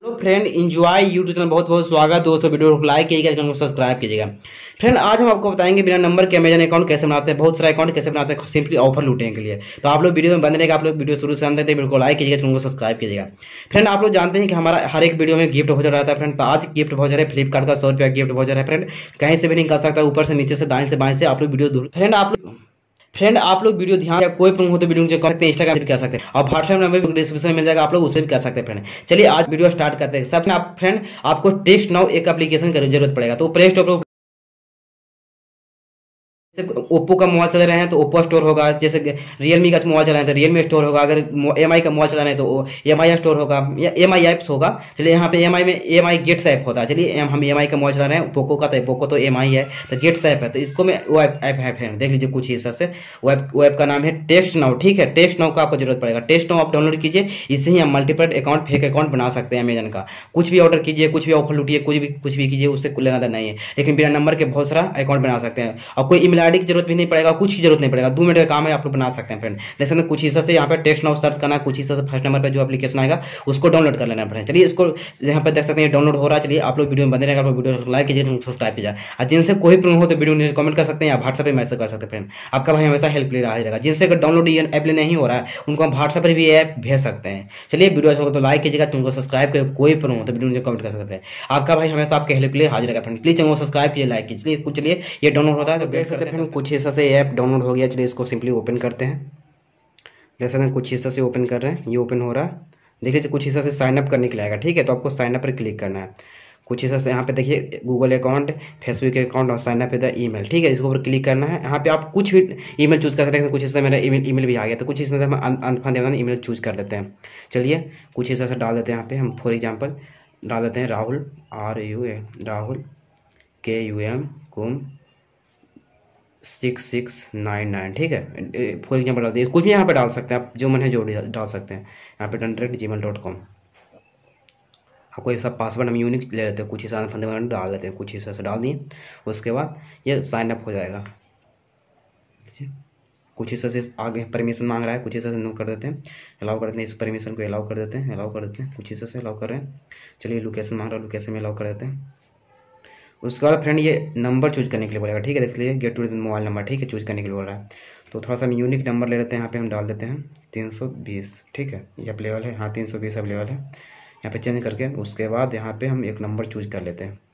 तो friend enjoy YouTube channel बहुत बहुत स्वागत दोस्तों। वीडियो को लाइक कीजिएगा, चैनल को सब्सक्राइब कीजिएगा। फ्रेंड आज हम आपको बताएंगे बिना नंबर के अमेजन अकाउंट कैसे बनाते हैं, बहुत सारे अकाउंट कैसे बनाते हैं सिंपली ऑफर लूटने के लिए। तो आप लोग वीडियो में बने रहेगा, आप लोग वीडियो शुरू से अंत तक वीडियो को लाइक कीजिएगा, चैनल को सब्सक्राइब कीजिएगा। फ्रेंड आप लोग जानते हैं कि हमारा हर एक वीडियो में गिफ्ट वाउचर रहता है। फ्रेंड तो आज गिफ्ट वाउचर है फ्लिपकार्ट का 100 रुपया गिफ्ट वाउचर है। फ्रेंड कहीं से भी नहीं कर सकता, ऊपर से नीचे से दाएं से बाएं से आप लोग वीडियो दूर। फ्रेंड आप लोग वीडियो ध्यान या कोई प्रॉब्लम हो तो वीडियो नीचे कर सकते हैं, इंस्टाग्राम कर सकते हैं और व्हाट्सएप नंबर डिस्क्रिप्शन में मिल जाएगा, आप लोग उससे भी कर सकते हैं। फ्रेंड चलिए आज वीडियो स्टार्ट करते हैं। सबसे आप फ्रेंड आपको टेक्स्ट नाउ एक एप्लीकेशन की जरूरत पड़ेगा, तो प्ले स्टोर पर ओप्पो का मोबाइल चला रहे हैं तो ओप्पो स्टोर होगा, जैसे रियलमी का मोबाइल चलाना है तो रियलमी स्टोर होगा, अगर एमआई का मोबाइल चलाना है तो एमआई स्टोर होगा या एमआई ऐप्स होगा। चलिए यहाँ पे एमआई में एमआई गेट्स ऐप होता है। चलिए हम एमआई का मोबाइल चला रहे हैं, पोको का तो पोको तो एमआई है तो गेट्स ऐप है, तो इसको में वो ऐप है। देख लीजिए कुछ हिस्सा से वो ऐप का नाम है टेक्स्ट नाउ। ठीक है, टेक्स्ट नाउ का आपको जरूरत पड़ेगा। टेक्स्ट नाउ आप डाउनलोड कीजिए, इससे ही हम मल्टीपल अकाउंट फेक अकाउंट बना सकते हैं अमेजन का। कुछ भी ऑर्डर कीजिए, कुछ भी ऑफर लूटिए, कुछ भी कीजिए, उससे लेना देना नहीं है, लेकिन बिना नंबर के बहुत सारा अकाउंट बना सकते हैं और कोई ईमेल आईडी की जरूरत भी नहीं पड़ेगा, कुछ की जरूरत नहीं पड़ेगा। 2 मिनट का काम है, आप लोग बना सकते हैं। फ्रेंड देख सकते हैं कुछ हिस्सा से यहाँ पे टेक्स्ट नाउ सर्च करना है, कुछ हिस्सा से फर्स्ट नंबर पे जो एप्लीकेशन आएगा उसको डाउनलोड कर लेना है। चलिए इसको यहाँ पे देख सकते हैं डाउनलोड हो रहा है। चलिए आप लोग वीडियो में बने रहेगा, आप लोग वीडियो लाइक कीजिए, सब्सक्राइब कीजिए और जिनसे कोई प्रॉब्लम हो तो वीडियो नीचे कमेंट कर सकते हैं या व्हाट्सएप पे मैसेज कर सकते हैं। फ्रेंड आपका भाई हमेशा हेल्प ले रहा रहेगा। जिनसे अगर डाउनलोड ये ऐप नहीं हो रहा है उनको हम व्हाट्सएप पर भी ऐप भेज सकते हैं। चलिए वीडियो अच्छा हो तो लाइक कीजिएगा, चैनल को सब्सक्राइब करिए, कोई प्रॉब्लम हो तो वीडियो नीचे कमेंट कर सकते हैं। आपका भाई हमेशा आपके हेल्प के लिए हाजिर रहेगा। फ्रेंड प्लीज चैनल को सब्सक्राइब कीजिए, लाइक कीजिए। चलिए ये डाउनलोड होता है तो देख सकते हैं। फ्रेंड कुछ हिस्सा से ऐप डाउनलोड हो गया, चलिए इसको सिंपली ओपन करते हैं। देख सकते हैं कुछ हिस्सा से ओपन कर रहे हैं, ये ओपन हो रहा है। देख लीजिए कुछ हिस्सा से साइन अप करने के लिए आएगा। ठीक है, तो आपको साइन अप पर क्लिक करना है। कुछ हिस्सा से यहाँ पे देखिए गूगल अकाउंट, फेसबुक अकाउंट और sign up with the email. ठीक है, इसके ऊपर क्लिक करना है। यहाँ पे आप कुछ भी ईमेल चूज कर सकते हैं। कुछ हिस्सा मेरा ईमेल भी आ गया, तो कुछ हिस्सा से हम ईमेल चूज कर लेते हैं। चलिए कुछ हिस्सा से डाल देते हैं। यहाँ पे हम फॉर एग्जाम्पल डाल देते हैं राहुल राहुल KUM कुम 6699। ठीक है, फॉर एग्जाम्पल डाल दिए। कुछ भी यहाँ पे डाल सकते हैं आप, जो मन है जो डाल सकते हैं। यहाँ पे @gmail.com आपको ये सब पासवर्ड हम यूनिक ले लेते हैं, कुछ हिस्सा फंडे डाल देते हैं, कुछ हिस्सा से डाल दिए। उसके बाद ये साइन अप हो जाएगा। कुछ हिस्सा से आगे परमिशन मांग रहा है, कुछ हिस्सा से नो कर देते हैं, अलाउ कर देते हैं। इस परमिशन को अलाउ कर देते हैं, कुछ हिस्सा से अलाउ कर रहे हैं। चलिए लोकेशन मांग रहा है, लोकेशन में अलाउ कर देते हैं। उसके बाद फ्रेंड ये नंबर चूज करने के लिए बोलेगा। ठीक है, देख लीजिए गेट टू मोबाइल नंबर। ठीक है, चूज करने के लिए बोल रहा है, तो थोड़ा सा हम यूनिक नंबर ले लेते हैं। यहाँ पे हम डाल देते हैं 320। ठीक है, ये अवेलेबल है, हाँ 320 अवेलेबल है। यहाँ पे चेंज करके उसके बाद यहाँ पे हम एक नंबर चूज कर लेते हैं।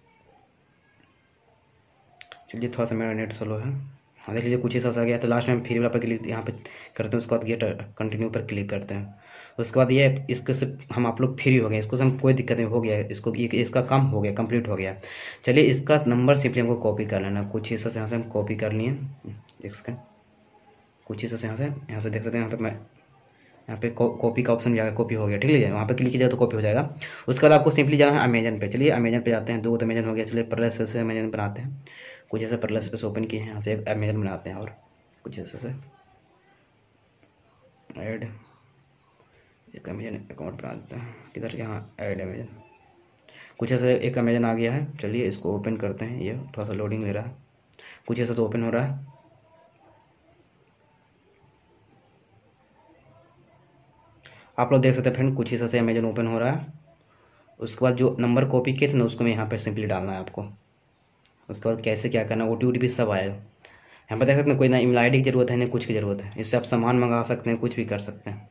चलिए थोड़ा सा मेरा नेट स्लो है। हाँ देख लीजिए कुछ हिस्सा आ गया, तो लास्ट में हम फ्री वाला पर क्लिक यहाँ पे करते हैं। उसके बाद गेट कंटिन्यू पर क्लिक करते हैं। उसके बाद ये इसके से हम आप लोग फ्री हो गए, इसको से हम कोई दिक्कत नहीं, हो गया इसको, इसका काम हो गया, कंप्लीट हो गया। चलिए इसका नंबर सिंपली हमको कॉपी कर लेना। कुछ हिस्सा से यहाँ से हम कॉपी कर लिए, देख सकते हैं। कुछ हिस्सा से यहाँ से देख सकते हैं। यहाँ पे मैं यहाँ पे कॉपी का ऑप्शन भी आ गया, कॉपी हो गया। ठीक है, वहाँ पे क्लिक कीजिएगा तो कॉपी हो जाएगा। उसके बाद आपको सिंपली जाना है अमेजन पे। चलिए अमेजन पे जाते हैं, 2 तो अमेजन हो गया। चलिए प्लस से अमेजन बनाते हैं। कुछ ऐसे प्लस पे ओपन किए हैं, यहाँ से एक अमेजन बनाते हैं और कुछ ऐसे से ऐड एक अमेजन अकाउंट बना देते हैं। किधर, यहाँ ऐड अमेजन। कुछ ऐसे एक अमेजन आ गया है। चलिए इसको ओपन करते हैं। ये थोड़ा सा लोडिंग ले रहा है, कुछ ऐसा तो ओपन हो रहा है। आप लोग देख सकते हैं फ्रेंड कुछ हिस्सा से अमेजन ओपन हो रहा है। उसके बाद जो नंबर कॉपी किए थे ना उसको मैं यहाँ पर सिंपली डालना है आपको। उसके बाद कैसे क्या करना है, OTP सब आएगा। यहाँ पर देख सकते हैं कोई ना ईमेल आईडी की ज़रूरत है ना कुछ की ज़रूरत है। इससे आप सामान मंगा सकते हैं, कुछ भी कर सकते हैं।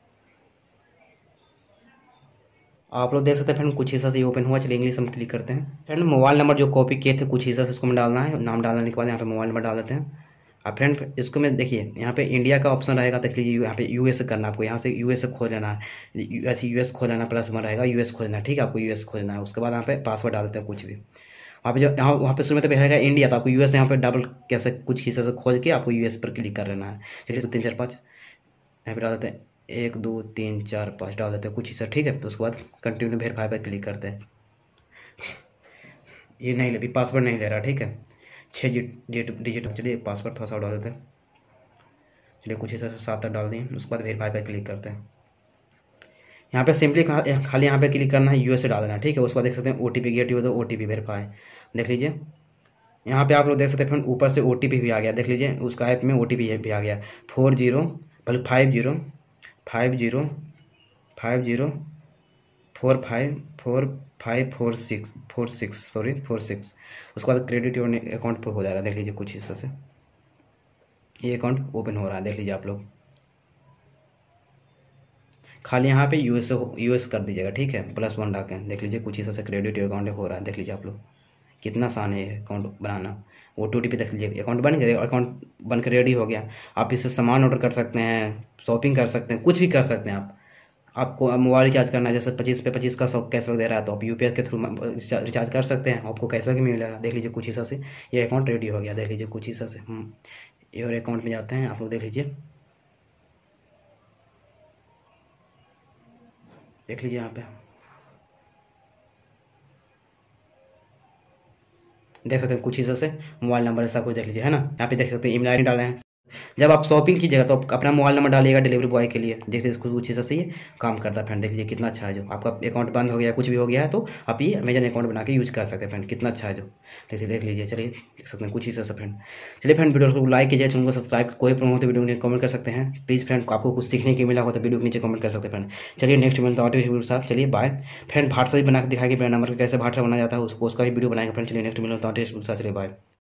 आप लोग देख सकते हैं फ्रेंड कुछ हिस्सा से ये ओपन हुआ। चलिए इंग्लिश हम क्लिक करते हैं। फ्रेंड मोबाइल नंबर जो कॉपी किए थे कुछ हिस्सा से इसको में डालना है। नाम डालने के बाद यहाँ पे मोबाइल नंबर डाल देते हैं। अब फ्रेंड इसको में देखिए यहाँ पे इंडिया का ऑप्शन रहेगा, देख लीजिए यहाँ पे US करना, आपको यहाँ से US खोज लेना है। US खोज लेना, +1 रहेगा, US खोजना है। ठीक है, आपको US खोजना है। उसके बाद यहाँ पे पासवर्ड डाल देते हैं कुछ भी। वहाँ पे जो वहाँ पे शुरू में तो रहेगा इंडिया, तो आपको US यहाँ पे डबल कैसे कुछ हिस्से से खोज के आपको US पर क्लिक कर लेना है। चलिए तो 3 4 5 यहाँ पे डाल देते हैं, 1 2 3 4 5 डाल देते हैं कुछ हिस्सा। ठीक है, तो उसके बाद कंटिन्यू वेरीफाई पर क्लिक करते हैं। ये नहीं ले, पासवर्ड नहीं ले रहा। ठीक है, 6 डिजिट। चलिए पासवर्ड थोड़ा सा डाल देते हैं। चलिए कुछ हिस्सा से 7 तक डाल दें। उसके बाद वेरीफाई पर क्लिक करते हैं। यहाँ पे सिंपली खाली यहाँ पे क्लिक करना है, US से डाल देना है। ठीक है, उसके बाद देख सकते हैं OTP get you, OTP verify. देख लीजिए यहाँ पे आप लोग देख सकते हैं फ्रेंड ऊपर से OTP भी आ गया। देख लीजिए उसका ऐप में OTP भी आ गया 40 50 50 50 4546 सॉरी 46। उसके बाद क्रेडिट योर अकाउंट पर हो जाएगा, देख लीजिए कुछ हिस्से से ये अकाउंट ओपन हो रहा है, देख लीजिए आप लोग। खाली यहाँ पे यूएस कर दीजिएगा, ठीक है, +1 डाके देख लीजिए कुछ हिस्से से क्रेडिट योर अकाउंट हो रहा है, देख लीजिए आप लोग कितना आसान है ये अकाउंट बनाना। OTP देख लीजिए, अकाउंट बन गया, अकाउंट बन के रेडी हो गया। आप इससे सामान ऑर्डर कर सकते हैं, शॉपिंग कर सकते हैं, कुछ भी कर सकते हैं आप। आपको मोबाइल रिचार्ज करना है, जैसे 25 पे 25 का कैशबैक दे रहा है, तो आप यूपीआई के थ्रू रिचार्ज कर सकते हैं, आपको कैशबैक मिलेगा। देख लीजिए कुछ हिस्सा से ये अकाउंट रेडी हो गया, देख लीजिए कुछ हिस्सा से हम ये और अकाउंट में जाते हैं, आप लोग देख लीजिए, देख लीजिए यहाँ पे देख सकते हैं कुछ हिस्से से मोबाइल नंबर ऐसा कुछ देख लीजिए, है ना। यहाँ पे देख सकते हैं ईमेल आईडी डाले हैं। जब आप शॉपिंग कीजिएगा तो आप अपना मोबाइल नंबर डालिएगा डिलीवरी बॉय के लिए, देख लीजिए कुछ हिस्से से ये काम करता है फ्रेंड। देख लीजिए कितना अच्छा है, जो आपका अकाउंट बंद हो गया कुछ भी हो गया है तो आप ये अमेजन अकाउंट बना के यूज कर सकते हैं फ्रेंड, कितना अच्छा है जो। देख लीजिए, चलिए देख सकते हैं कुछ हिस्से से फ्रेंड। चलिए फ्रेंड वीडियो को लाइक कीजिए, चैनल को सब्सक्राइब, कोई प्रॉब्लम हो तो वीडियो में कमेंट कर सकते हैं प्लीज़ फ्रेंड। आपको कुछ सीखने के मिला हो तो वीडियो के नीचे कमेंट कर सकते हैं फ्रेंड। चलिए नेक्स्ट मिलता है वीडियो के साथ, चलिए बाय फ्रेंड। भाट से भी बना के दिखाएंगे बिना नंबर के कैसे भाट से बनाया जाता है, उसका भी वीडियो बनाएंगे फ्रेंड। चलिए नेक्स्ट मिलता है, चलिए बाय।